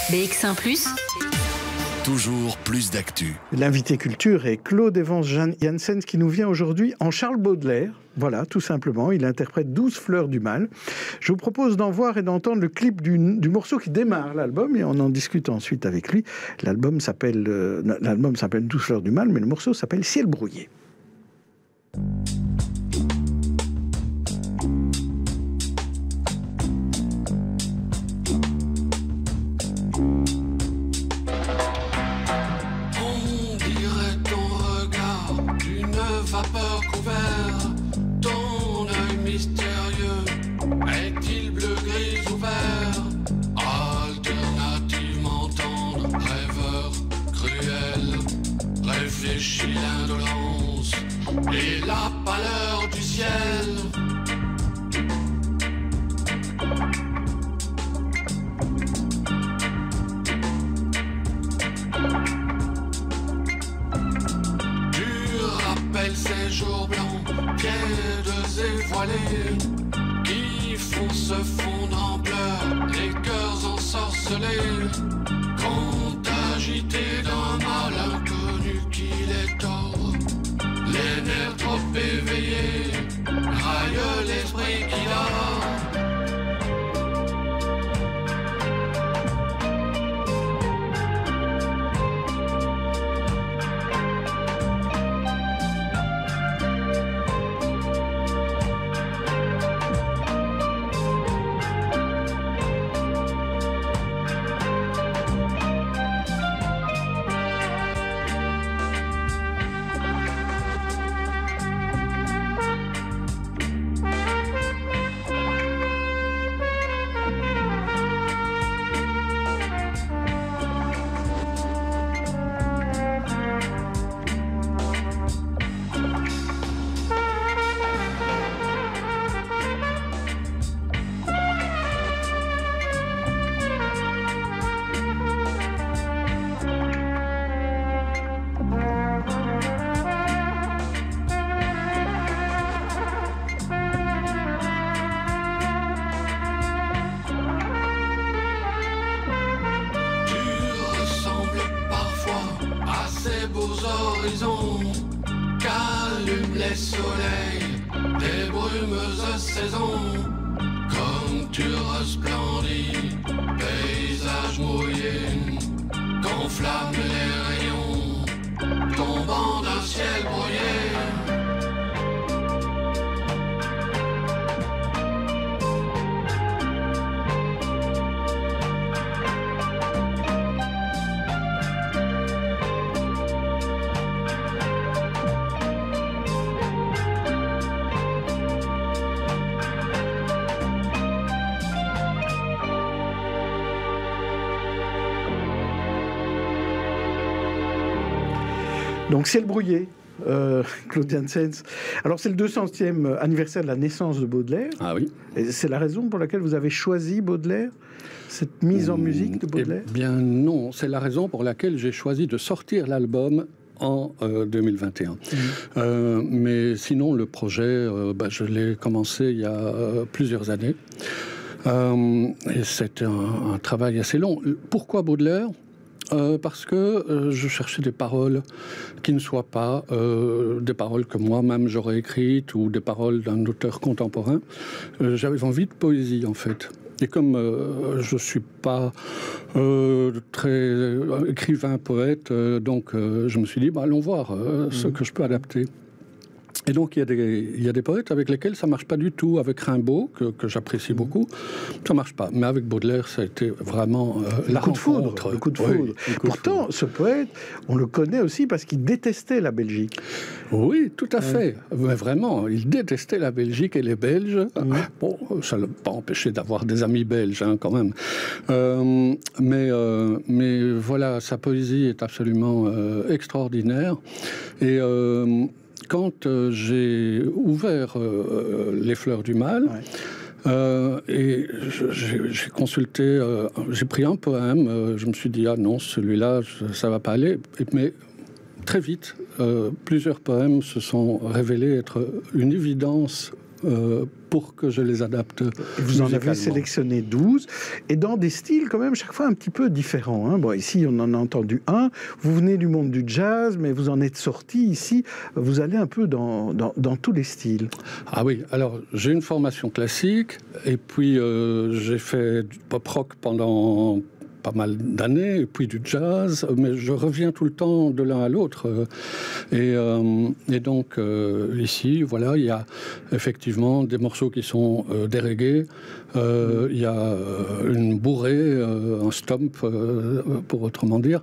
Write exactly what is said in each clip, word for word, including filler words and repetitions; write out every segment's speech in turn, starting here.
B X un plus, toujours plus d'actu. L'invité culture est Claude Evans Janssens qui nous vient aujourd'hui en Charles Baudelaire. Voilà, tout simplement. Il interprète douze fleurs du mal. Je vous propose d'en voir et d'entendre le clip du, du morceau qui démarre l'album et on en discute ensuite avec lui. L'album s'appelle, euh, l'album s'appelle douze fleurs du mal, mais le morceau s'appelle Ciel brouillé. Vapeur couvert, ton œil mystérieux est-il bleu, gris ou vert? Alternativement tendre, rêveur, cruel, réfléchit l'indolence et la pâleur du ciel. Ces jours blancs, tièdes et voilés, qui font se fondre en pleurs les cœurs ensorcelés, quand agités d'un mal inconnu qui les tord, les nerfs trop éveillés raillent l'esprit qui dort. Qu'allument les soleils des brumes de saison, comme tu resplendis, paysage mouillé, qu'enflamment les rayons tombant d'un ciel brouillé. Donc Ciel brouillé, euh, Claude Janssens. Alors c'est le deux centième anniversaire de la naissance de Baudelaire. Ah oui. Et c'est la raison pour laquelle vous avez choisi Baudelaire, cette mise en musique de Baudelaire? Eh bien non, c'est la raison pour laquelle j'ai choisi de sortir l'album en euh, deux mille vingt et un. Mmh. Euh, mais sinon le projet, euh, bah, je l'ai commencé il y a euh, plusieurs années. Euh, et c'était un, un travail assez long. Pourquoi Baudelaire ? Euh, parce que euh, je cherchais des paroles qui ne soient pas euh, des paroles que moi-même j'aurais écrites ou des paroles d'un auteur contemporain. Euh, j'avais envie de poésie, en fait. Et comme euh, je ne suis pas euh, très euh, écrivain, poète, euh, donc euh, je me suis dit, bah, allons voir euh, mmh. ce que je peux adapter. Et donc, il y a des, il y a des poètes avec lesquels ça ne marche pas du tout. Avec Rimbaud, que, que j'apprécie beaucoup, ça ne marche pas. Mais avec Baudelaire, ça a été vraiment euh, la coup de foudre. rencontre. Le coup de foudre. Oui, Pourtant, de foudre. ce poète, on le connaît aussi parce qu'il détestait la Belgique. Oui, tout à fait. Ouais. Mais vraiment, il détestait la Belgique et les Belges. Mmh. Bon, ça ne l'a pas empêché d'avoir des amis belges, hein, quand même. Euh, mais, euh, mais voilà, sa poésie est absolument euh, extraordinaire. Et... Euh, Quand euh, j'ai ouvert euh, Les Fleurs du Mal, ouais. euh, et je, j'ai, j'ai consulté, euh, j'ai pris un poème, euh, je me suis dit, ah non, celui-là, je, ça ne va pas aller. Mais très vite, euh, plusieurs poèmes se sont révélés être une évidence euh, pour que je les adapte. Et vous en avez sélectionné douze, et dans des styles quand même chaque fois un petit peu différents. Hein. Bon, ici, on en a entendu un. Vous venez du monde du jazz, mais vous en êtes sorti ici. Vous allez un peu dans, dans, dans tous les styles. Ah oui, alors j'ai une formation classique, et puis euh, j'ai fait du pop-rock pendant pas mal d'années, et puis du jazz, mais je reviens tout le temps de l'un à l'autre. Et, euh, et donc, euh, ici, voilà, il y a effectivement des morceaux qui sont euh, des reggae, euh, il y a euh, une bourrée, euh, un stomp, euh, pour autrement dire.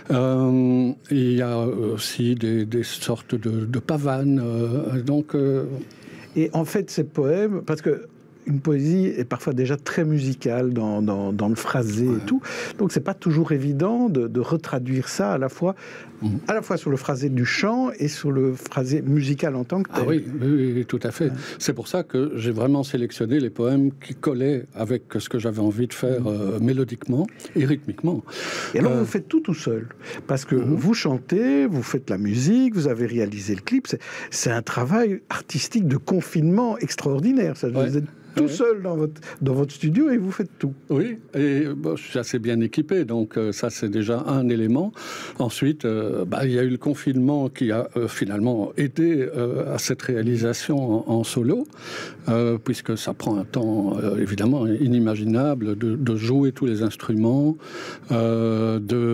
Euh, il y a aussi des, des sortes de, de pavanes. Euh, donc, euh... Et en fait, ces poèmes, parce que une poésie est parfois déjà très musicale dans, dans, dans le phrasé ouais. et tout. Donc, c'est pas toujours évident de, de retraduire ça à la fois, mmh. à la fois sur le phrasé du chant et sur le phrasé musical en tant que tel. Ah oui, oui, oui tout à fait. Ouais. C'est pour ça que j'ai vraiment sélectionné les poèmes qui collaient avec ce que j'avais envie de faire mmh. euh, mélodiquement et rythmiquement. Et alors, euh... vous faites tout tout seul. Parce que mmh. vous chantez, vous faites la musique, vous avez réalisé le clip. C'est, c'est un travail artistique de confinement extraordinaire. Ça, ouais. Vous êtes tout oui. seul dans votre, dans votre studio et vous faites tout. Oui, et bon, je suis assez bien équipé, donc euh, ça c'est déjà un élément. Ensuite, euh, bah, il y a eu le confinement qui a euh, finalement aidé euh, à cette réalisation en, en solo, euh, puisque ça prend un temps euh, évidemment inimaginable de, de jouer tous les instruments, euh,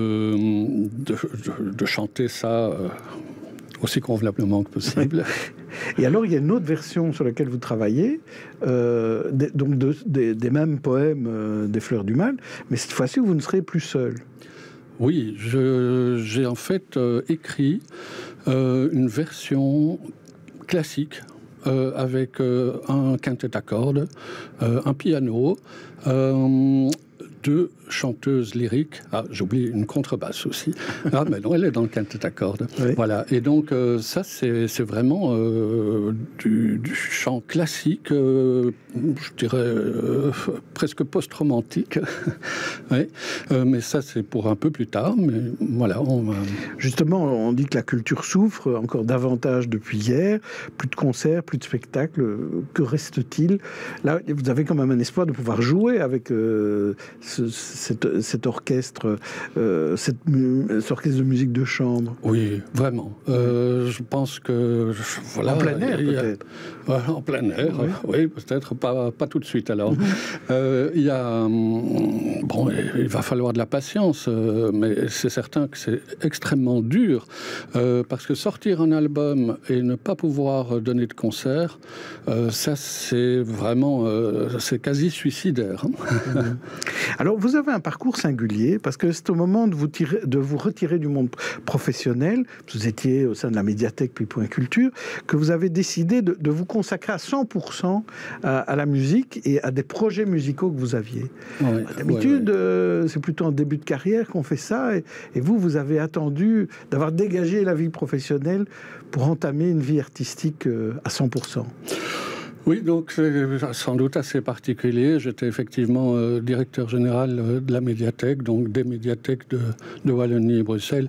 de, de, de, de chanter ça euh, aussi convenablement que possible. Et alors, il y a une autre version sur laquelle vous travaillez, euh, des, donc de, de, des mêmes poèmes euh, des Fleurs du Mal, mais cette fois-ci, vous ne serez plus seul. Oui, je, j'ai en fait euh, écrit euh, une version classique euh, avec euh, un quintet à cordes, euh, un piano, euh, deux chanteuses lyriques. Ah, j'oublie une contrebasse aussi. Ah, mais non, elle est dans le quintet à cordes. Oui. Voilà. Et donc, euh, ça, c'est, c'est vraiment euh, du, du chant classique, euh, je dirais euh, presque post-romantique. Oui. Euh, mais ça, c'est pour un peu plus tard. Mais voilà. On... Justement, on dit que la culture souffre encore davantage depuis hier. Plus de concerts, plus de spectacles. Que reste-t-il? Là, vous avez quand même un espoir de pouvoir jouer avec euh, ce, cet, cet orchestre, euh, cette, cet orchestre de musique de chambre. Oui, vraiment. Euh, je pense que voilà. En plein air, a, peut-être. Euh, en plein air, oui, oui peut-être pas, pas tout de suite. Alors, euh, il y a bon, il va falloir de la patience, euh, mais c'est certain que c'est extrêmement dur euh, parce que sortir un album et ne pas pouvoir donner de concert, euh, ça c'est vraiment, euh, c'est quasi suicidaire. Alors, vous avez un parcours singulier, parce que c'est au moment de vous, tirer, de vous retirer du monde professionnel, vous étiez au sein de la médiathèque puis Point Culture, que vous avez décidé de, de vous consacrer à cent pour cent à, à la musique et à des projets musicaux que vous aviez. Ouais, D'habitude, ouais, ouais. Euh, c'est plutôt en début de carrière qu'on fait ça, et, et vous, vous avez attendu d'avoir dégagé la vie professionnelle pour entamer une vie artistique euh, à cent pour cent. Oui, donc c'est sans doute assez particulier. J'étais effectivement euh, directeur général euh, de la médiathèque, donc des médiathèques de, de Wallonie et Bruxelles,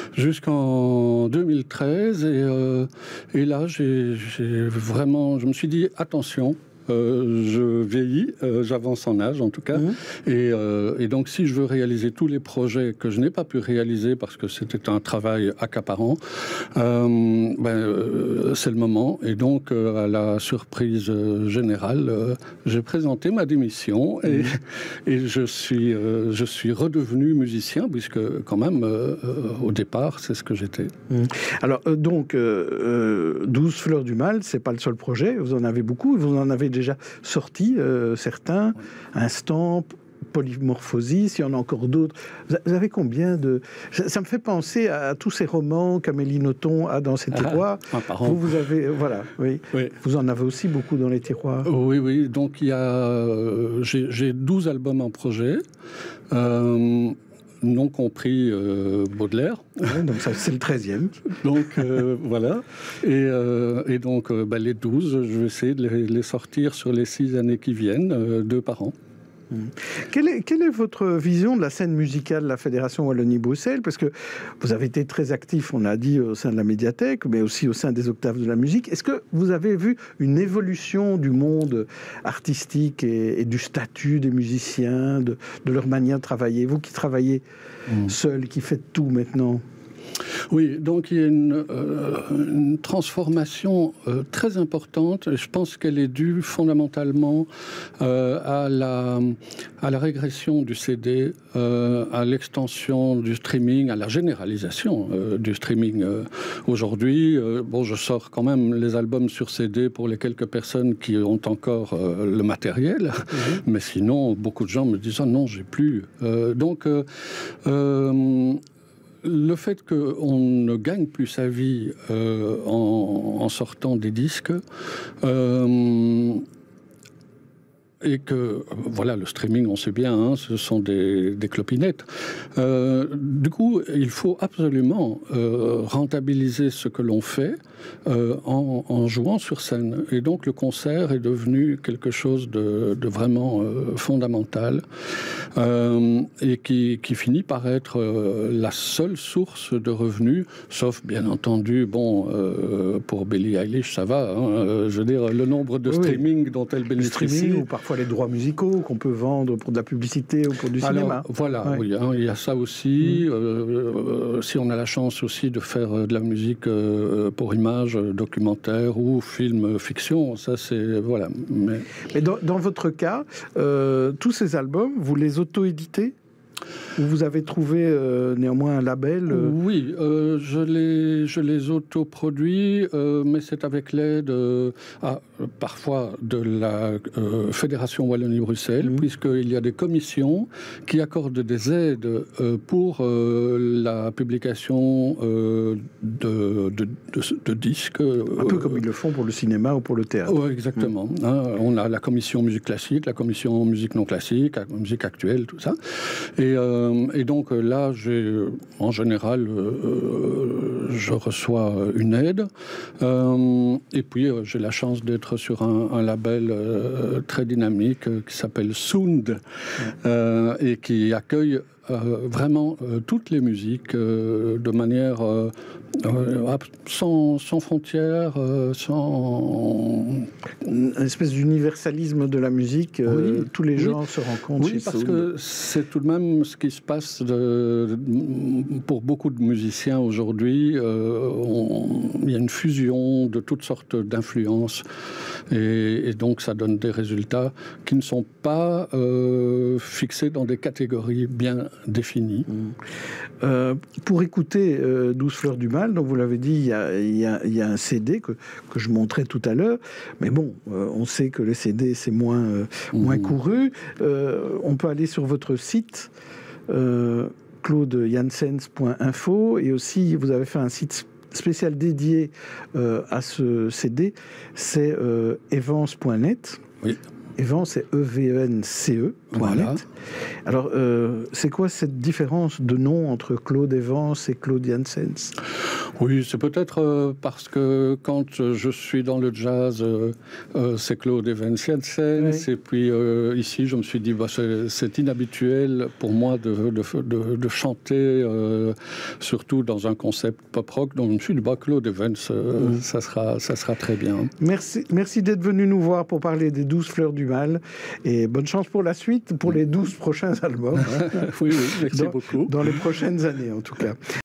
jusqu'en deux mille treize. Et, euh, et là, j'ai, j'ai vraiment, je me suis dit, attention, Euh, je vieillis, euh, j'avance en âge en tout cas, mmh. et, euh, et donc si je veux réaliser tous les projets que je n'ai pas pu réaliser parce que c'était un travail accaparant, euh, ben, euh, c'est le moment. Et donc euh, à la surprise générale, euh, j'ai présenté ma démission et, mmh. et je suis, euh, je suis redevenu musicien puisque quand même euh, euh, au départ c'est ce que j'étais. Mmh. Alors euh, donc euh, douze Fleurs du Mal, c'est pas le seul projet, vous en avez beaucoup, vous en avez déjà sorti euh, certains, Instant, Polymorphosis, il y en a encore d'autres. Vous avez combien de... Ça, ça me fait penser à tous ces romans qu'Amélie Nothomb a dans ses tiroirs. Ah, vous, vous avez... Voilà, oui. oui. Vous en avez aussi beaucoup dans les tiroirs. Oui, oui. Donc, il y a... Euh, j'ai, j'ai douze albums en projet. Euh... non compris euh, Baudelaire. Ouais, donc ça, c'est le treizième. Donc euh, voilà. Et, euh, et donc euh, bah, les douze, je vais essayer de les, les sortir sur les six années qui viennent, euh, deux par an. Mmh. Quelle est, quelle est votre vision de la scène musicale de la Fédération Wallonie-Bruxelles? Parce que vous avez été très actif, on a dit, au sein de la médiathèque, mais aussi au sein des Octaves de la musique. Est-ce que vous avez vu une évolution du monde artistique et, et du statut des musiciens, de, de leur manière de travailler? Vous qui travaillez mmh. seul, qui faites tout maintenant. Oui, donc il y a une, euh, une transformation euh, très importante. Je pense qu'elle est due fondamentalement euh, à, la, à la régression du C D, euh, à l'extension du streaming, à la généralisation euh, du streaming. Euh, aujourd'hui, euh, bon, je sors quand même les albums sur C D pour les quelques personnes qui ont encore euh, le matériel, mmh. mais sinon, beaucoup de gens me disent « Ah non, j'ai plus euh, ». Donc, euh, euh, le fait qu'on ne gagne plus sa vie euh, en, en sortant des disques euh, et que, voilà, le streaming, on sait bien, hein, ce sont des, des clopinettes. Euh, du coup, il faut absolument euh, rentabiliser ce que l'on fait euh, en, en jouant sur scène. Et donc, le concert est devenu quelque chose de, de vraiment euh, fondamental euh, et qui, qui finit par être euh, la seule source de revenus, sauf, bien entendu, bon, euh, pour Billie Eilish, ça va. Hein, euh, je veux dire, le nombre de oui, streaming dont elle bénéficie. Ou parfois les droits musicaux qu'on peut vendre pour de la publicité ou pour du Alors, cinéma. Voilà, ouais. oui, hein, il y a ça aussi. Mmh. Euh, euh, si on a la chance aussi de faire de la musique euh, pour images, documentaires ou films fiction, ça c'est... Voilà. Mais, Mais dans, dans votre cas, euh, tous ces albums, vous les auto-éditez ? Ou vous avez trouvé euh, néanmoins un label euh... Oui, euh, je les, je les autoproduis, euh, mais c'est avec l'aide euh, ah, parfois de la euh, Fédération Wallonie-Bruxelles, mmh. puisqu'il y a des commissions qui accordent des aides euh, pour euh, la publication euh, de, de, de, de disques. Un peu comme ils le font pour le cinéma ou pour le théâtre. Oui, exactement. Mmh. Hein, on a la commission musique classique, la commission musique non classique, la musique actuelle, tout ça. Et euh, Et donc là, j'ai, en général, euh, je reçois une aide. Euh, et puis, euh, j'ai la chance d'être sur un, un label euh, très dynamique euh, qui s'appelle Sound euh, et qui accueille euh, vraiment euh, toutes les musiques euh, de manière euh, euh, sans, sans frontières, euh, sans... Une espèce d'universalisme de la musique, euh, oui, tous les genres oui. se rencontrent. Oui, chez parce Sound. que c'est tout de même ce qui se passe de, de, pour beaucoup de musiciens aujourd'hui. Euh, on, il y a une fusion de toutes sortes d'influences et, et donc ça donne des résultats qui ne sont pas euh, fixés dans des catégories bien définies. Mmh. Euh, pour écouter euh, douze fleurs du mal, donc vous l'avez dit, il y a, il y a, il y a un C D que, que je montrais tout à l'heure, mais bon, euh, on sait que les C D c'est moins, euh, mmh. moins couru. Euh, on peut aller sur votre site euh, claude janssens point info et aussi vous avez fait un site spécial dédié euh, à ce C D, c'est euh, evans point net. Oui. Evans, c'est E V E N C E. Voilà. Alors, euh, c'est quoi cette différence de nom entre Claude Evans et Claude Janssens? Oui, c'est peut-être euh, parce que quand je suis dans le jazz, euh, euh, c'est Claude Evans Janssens, oui. Et puis euh, ici, je me suis dit, bah, c'est, c'est inhabituel pour moi de, de, de, de chanter, euh, surtout dans un concept pop-rock, donc je me suis dit, bah, Claude Evans, euh, mmh. ça, sera, ça sera très bien. Merci, merci d'être venu nous voir pour parler des douze fleurs du mal, et bonne chance pour la suite, pour les douze prochains albums. Hein. Oui, oui, merci dans, beaucoup. Dans les prochaines années, en tout cas.